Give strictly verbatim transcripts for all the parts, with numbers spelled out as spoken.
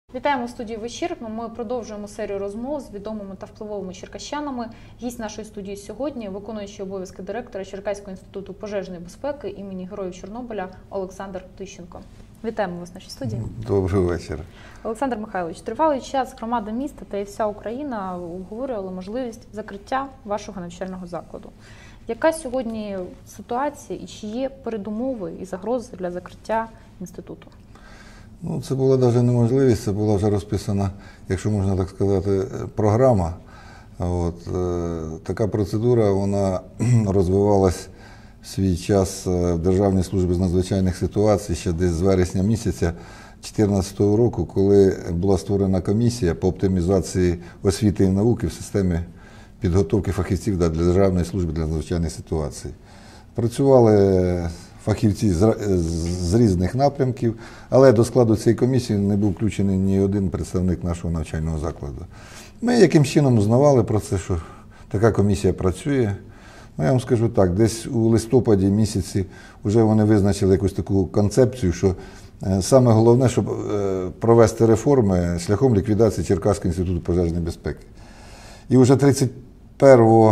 Вітаємо в студії «Вечір». Ми продовжуємо серію розмов з відомими та впливовими черкащанами. Гість нашої студії сьогодні – виконуючий обов'язки директора Черкаського інституту пожежної безпеки імені Героїв Чорнобиля Олександр Тищенко. Вітаємо вас в нашій студії. Добрий вечір. Олександр Михайлович, тривалий час громада міста та і вся Україна обговорювали можливість закриття вашого навчального закладу. Яка сьогодні ситуація і чи є передумови і загрози для закриття інституту? Ну, це була навіть неможливість, це була вже розписана, якщо можна так сказати, програма. От, е, така процедура, вона розвивалась в свій час в Державній службі з надзвичайних ситуацій ще десь з вересня місяця дві тисячі чотирнадцятого року, коли була створена комісія по оптимізації освіти і науки в системі підготовки фахівців для Державної служби для надзвичайних ситуацій. Працювали фахівці з, з різних напрямків, але до складу цієї комісії не був включений ні один представник нашого навчального закладу. Ми якимсь чином узнавали про це, що така комісія працює. Ну, я вам скажу так, десь у листопаді місяці вже вони визначили якусь таку концепцію, що саме головне, щоб провести реформи шляхом ліквідації Черкаського інституту пожежної безпеки. І вже тридцять першого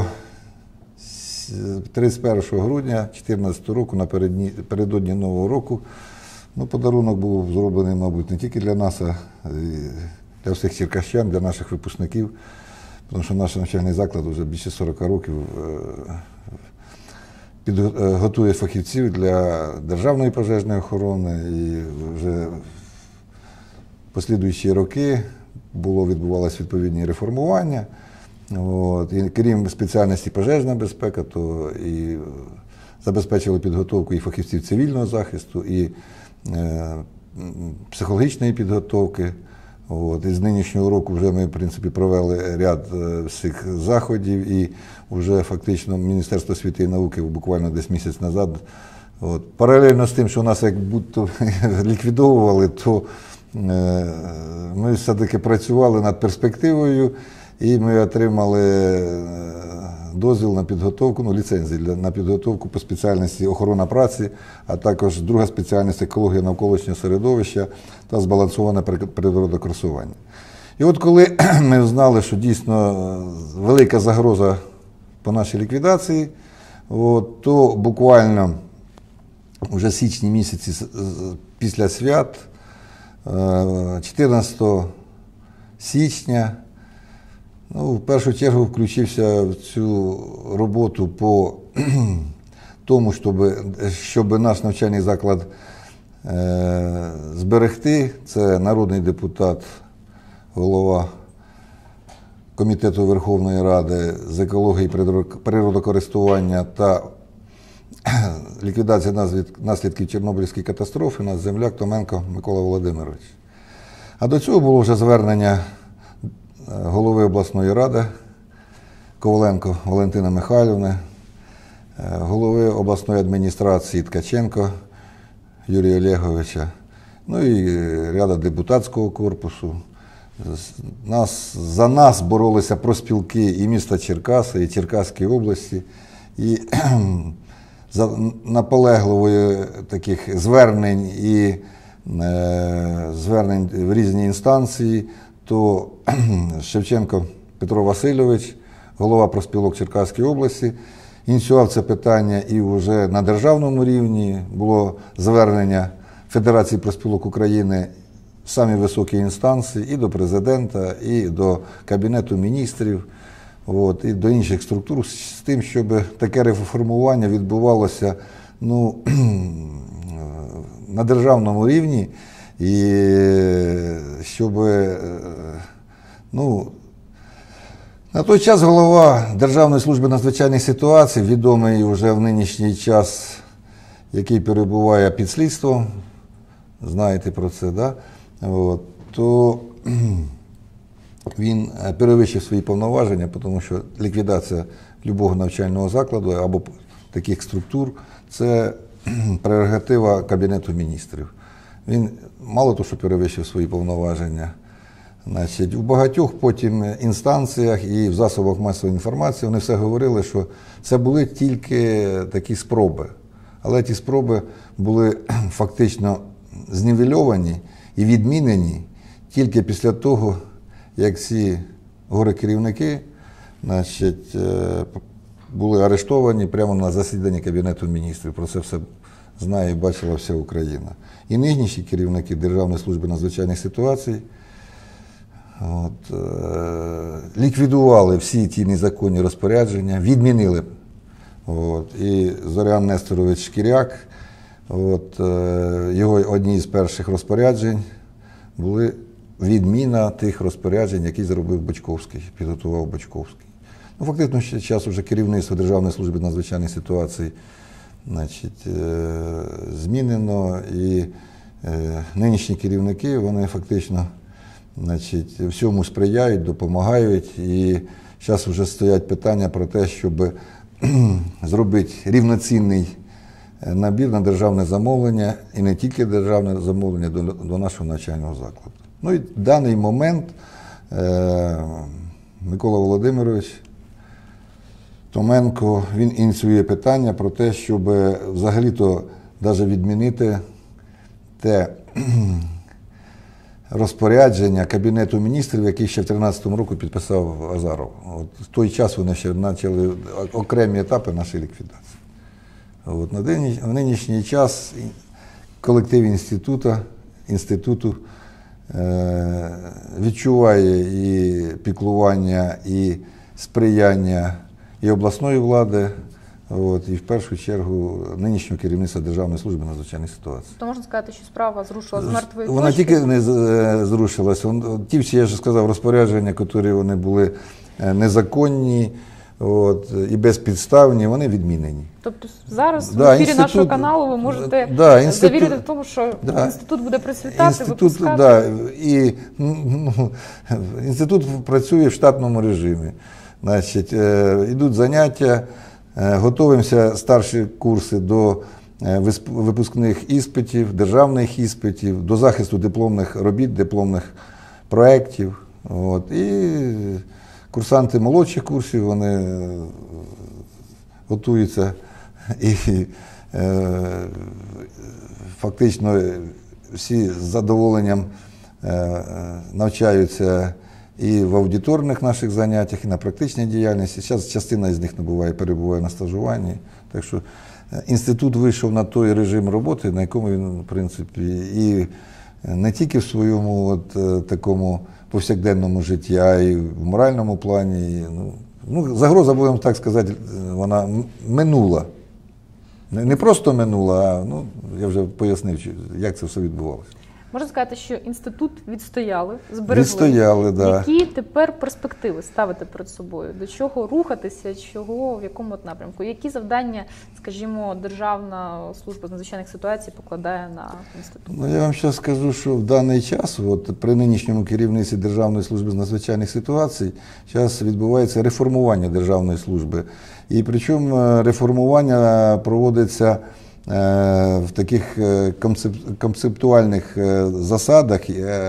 грудня дві тисячі чотирнадцятого року, напередодні Нового року, ну, подарунок був зроблений, мабуть, не тільки для нас, а й для всіх черкащан, для наших випускників, тому що наш навчальний заклад вже більше сорока років готує фахівців для державної пожежної охорони, і вже в послідуючі роки було відбувалося відповідні реформування. От, і крім спеціальності пожежна безпека, то і забезпечили підготовку і фахівців цивільного захисту, і е, психологічної підготовки. От, і з нинішнього року вже ми, в принципі, провели ряд всіх заходів, і вже фактично Міністерство освіти і науки буквально десь місяць назад, от, паралельно з тим, що нас як будто ліквідовували, то е, ми все-таки працювали над перспективою. І ми отримали дозвіл на підготовку, ну, ліцензію на підготовку по спеціальності охорона праці, а також друга спеціальність екологія навколишнього середовища та збалансоване природокористування. І от коли ми знали, що дійсно велика загроза по нашій ліквідації, от, то буквально вже в січні місяці після свят, чотирнадцятого січня, ну, в першу чергу включився в цю роботу по тому, щоб, щоб наш навчальний заклад е, зберегти. Це народний депутат, голова Комітету Верховної Ради з екології, природокористування та ліквідації наслідків Чорнобильської катастрофи, наш земляк Томенко Микола Володимирович. А до цього було вже звернення голови обласної ради Коваленко Валентини Михайлівни, голови обласної адміністрації Ткаченко Юрія Олеговича, ну і ряда депутатського корпусу. Нас, за нас боролися профспілки і міста Черкаси, і Черкаської області, і за наполегливої таких звернень і е, звернень в різні інстанції, то Шевченко Петро Васильович, голова профспілок Черкаської області, ініціював це питання, і вже на державному рівні було звернення Федерації профспілок України в самі високі інстанції, і до президента, і до Кабінету міністрів, от, і до інших структур, з тим, щоб таке реформування відбувалося, ну, на державному рівні, і щоб, ну, на той час голова Державної служби надзвичайних ситуацій, відомий вже в нинішній час, який перебуває під слідством, знаєте про це, да? От, то він перевищив свої повноваження, тому що ліквідація будь-якого навчального закладу або таких структур – це прерогатива Кабінету міністрів. Він мало того, що перевищив свої повноваження, значить, у багатьох потім інстанціях і в засобах масової інформації вони все говорили, що це були тільки такі спроби. Але ті спроби були фактично знівельовані і відмінені тільки після того, як ці горе-керівники, значить, е, були арештовані прямо на засіданні Кабінету міністрів. Про це все знає і бачила вся Україна. І нинішні керівники Державної служби надзвичайних ситуацій от, е, ліквідували всі ті незаконні розпорядження, відмінили. От, і Зорян Несторович Шкіряк, от, е, його одні з перших розпоряджень були відміна тих розпоряджень, які зробив Бочковський, підготував Бочковський. Ну, фактично, ще час вже керівництво Державної служби надзвичайних ситуацій, значить, е, змінено, і е, нинішні керівники, вони фактично, значить, всьому сприяють, допомагають, і зараз вже стоять питання про те, щоб зробити рівноцінний набір на державне замовлення, і не тільки державне замовлення, до, до нашого навчального закладу. Ну і в даний момент е, Микола Володимирович Томенко, він ініціює питання про те, щоб взагалі-то навіть відмінити те розпорядження Кабінету міністрів, який ще в дві тисячі тринадцятому році підписав Азаров. От в той час вони ще почали окремі етапи нашої ліквідації. От, на день, в нинішній час колектив інституту, інституту е, відчуває і піклування, і сприяння і обласної влади, от, і в першу чергу нинішнього керівництва Державної служби надзвичайних ситуацій. То можна сказати, що справа зрушила з мертвої Вона точки? тільки не зрушилася. Ті всі, я вже сказав, розпорядження, які вони були незаконні, от, і безпідставні, вони відмінені. Тобто зараз да, в ефірі інститут, нашого каналу ви можете да, інститут, завірити в тому, що да, інститут буде процвітати, інститут, випускати? Да, і, ну, інститут працює в штатному режимі. Значить, е, йдуть заняття, е, готуємося старші курси до е, випускних іспитів, державних іспитів, до захисту дипломних робіт, дипломних проєктів. От, і курсанти молодших курсів, вони готуються і е, фактично всі з задоволенням е, навчаються і в аудиторних наших заняттях, і на практичній діяльності. Зараз частина з них набуває, перебуває на стажуванні. Так що інститут вийшов на той режим роботи, на якому він, в принципі, і не тільки в своєму от, такому повсякденному житті, а й в моральному плані. Ну, ну, загроза, будемо так сказати, вона минула. Не, не просто минула, а ну, я вже пояснив, як це все відбувалося. Можна сказати, що інститут відстояли, зберегли. Відстояли, да. Які тепер перспективи ставити перед собою? До чого рухатися, чого, в якому от напрямку? Які завдання, скажімо, Державна служба з надзвичайних ситуацій покладає на інститут? Ну, я вам зараз скажу, що в даний час, от, при нинішньому керівництві Державної служби з надзвичайних ситуацій, зараз відбувається реформування Державної служби. І причому реформування проводиться в таких концептуальних засадах,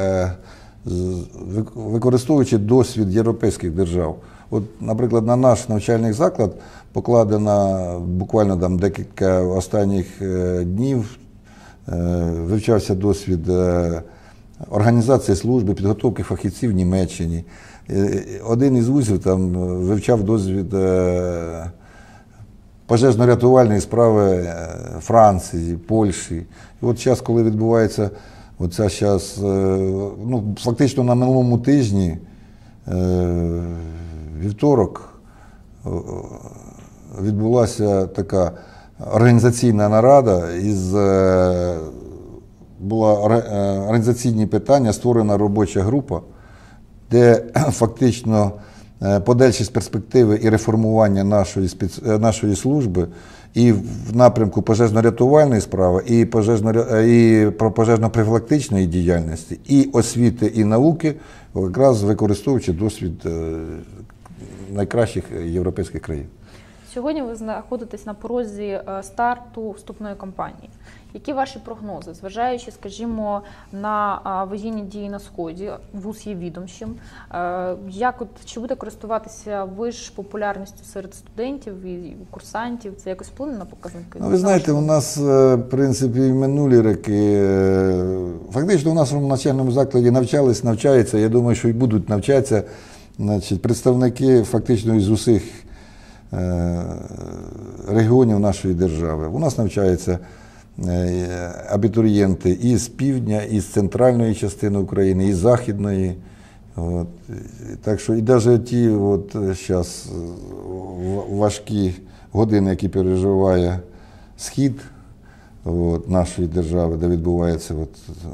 використовуючи досвід європейських держав. От, наприклад, на наш навчальний заклад покладено буквально там декілька останніх днів, вивчався досвід організації служби, підготовки фахівців в Німеччині. Один із вузів там вивчав досвід пожежно-рятувальної справи Франції, Польщі. І от зараз, коли відбувається, оця зараз, ну, фактично на минулому тижні, вівторок, відбулася така організаційна нарада, із, була організаційні питання, створена робоча група, де фактично подальші з перспективи і реформування нашої, спец... нашої служби і в напрямку пожежно-рятувальної справи, і, пожежно... і пожежно-профілактичної діяльності, і освіти, і науки, якраз використовуючи досвід найкращих європейських країн. Сьогодні ви знаходитесь на порозі старту вступної кампанії. Які ваші прогнози, зважаючи, скажімо, на а, воєнні дії на Сході, вуз є відомчим, е, як от, чи буде користуватися виш популярністю серед студентів і курсантів? Це якось вплине на показники? Ну, ви знаєте, у нас, в принципі, в минулі роки, фактично у нас в навчальному закладі навчались, навчаються, я думаю, що і будуть навчатися, значить, представники фактично із усіх регіонів нашої держави. У нас навчаються абітурієнти із півдня, із центральної частини України, із західної. От. Так що і навіть ті от зараз важкі години, які переживає схід от, нашої держави, де відбуваються от,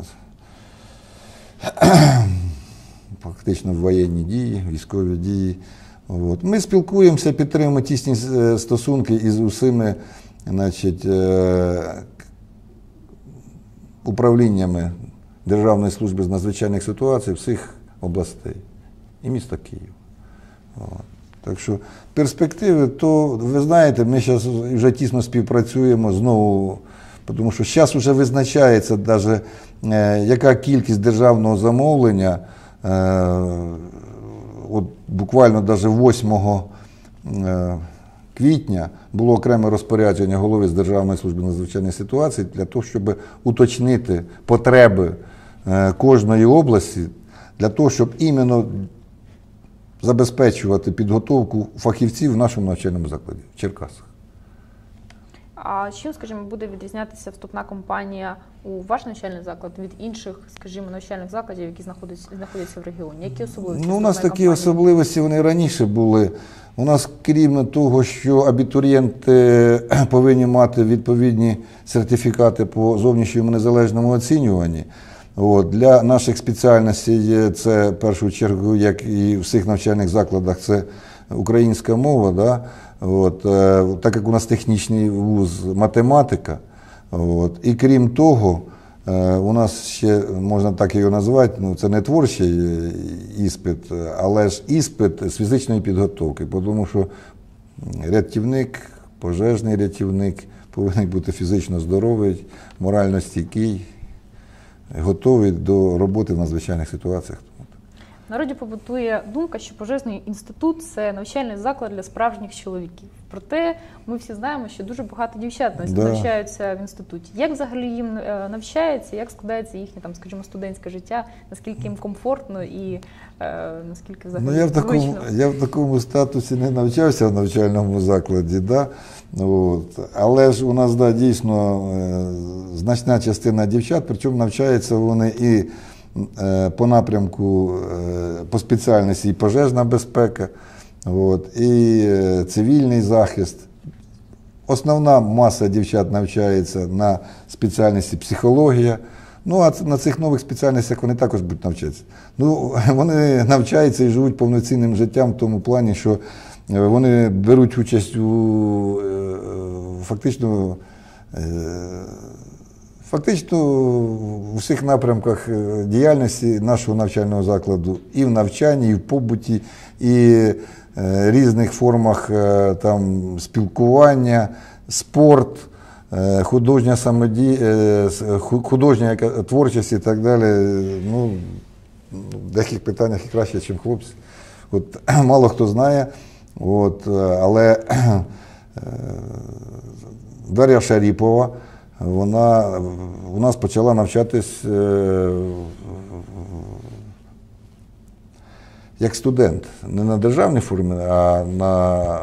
фактично воєнні дії, військові дії. От. Ми спілкуємося, підтримуємо тісні стосунки із усіми, значить, управліннями Державної служби з надзвичайних ситуацій всіх областей і міста Київ. От. Так що перспективи, то ви знаєте, ми зараз вже тісно співпрацюємо знову, тому що зараз вже визначається навіть, яка кількість державного замовлення. От буквально навіть восьмого квітня було окреме розпорядження голови з Державної служби надзвичайних ситуацій для того, щоб уточнити потреби кожної області, для того, щоб іменно забезпечувати підготовку фахівців в нашому навчальному закладі в Черкасах. А чим, скажімо, буде відрізнятися вступна кампанія у ваш навчальний заклад від інших, скажімо, навчальних закладів, які знаходяться, знаходяться в регіоні? Які особливості? Ну, у нас такі кампанії? особливості, вони раніше були. У нас, крім того, що абітурієнти повинні мати відповідні сертифікати по зовнішньому незалежному оцінюванні, от, для наших спеціальностей це, в першу чергу, як і в всіх навчальних закладах, це українська мова, да? От, так як у нас технічний вуз, математика. От, і крім того, у нас ще, можна так його назвати, ну, це не творчий іспит, але ж іспит з фізичної підготовки, тому що рятівник, пожежний рятівник повинен бути фізично здоровий, морально стійкий, готовий до роботи в надзвичайних ситуаціях. В народі побутує думка, що пожежний інститут – це навчальний заклад для справжніх чоловіків. Проте ми всі знаємо, що дуже багато дівчат Да. навчаються в інституті. Як взагалі їм навчається, як складається їхнє, там, скажімо, студентське життя, наскільки їм комфортно і е, наскільки взагалі Ну, я в такому, зручно? я в такому статусі не навчався в навчальному закладі, да? От. Але ж у нас, да, дійсно е, значна частина дівчат, причому навчаються вони і по напрямку, по спеціальності і пожежна безпека, от, і цивільний захист. Основна маса дівчат навчається на спеціальності психологія. Ну, а на цих нових спеціальностях вони також будуть навчатися. Ну, вони навчаються і живуть повноцінним життям в тому плані, що вони беруть участь у фактично Фактично у всіх напрямках діяльності нашого навчального закладу, і в навчанні, і в побуті, і е, різних формах е, там, спілкування, спорт, е, художня самоді... е, художня творчість і так далі. Ну, в деяких питаннях і краще, ніж хлопці. От, мало хто знає, от, але е, Дар'я Шаріпова, вона у нас почала навчатись е, як студент. Не на державній формі, а на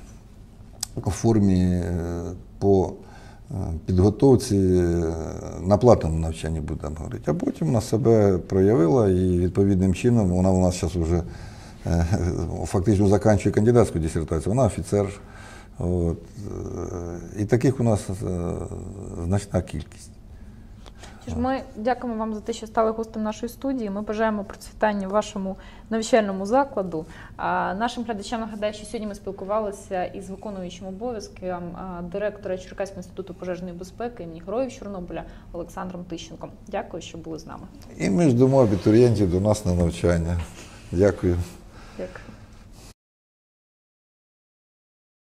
формі по підготовці на платному навчанні, будемо говорити. А потім вона себе проявила і відповідним чином вона у нас зараз вже е, фактично закінчує кандидатську дисертацію. Вона офіцер. От. І таких у нас значна кількість. Ми дякуємо вам за те, що стали гостем нашої студії. Ми бажаємо процвітання вашому навчальному закладу. А нашим глядачам нагадаю, що сьогодні ми спілкувалися із виконуючим обов'язки директора Черкаського інституту пожежної безпеки імені Героїв Чорнобиля Олександром Тищенком. Дякую, що були з нами. І ми ждемо абітурієнтів до нас на навчання. Дякую. Дякую.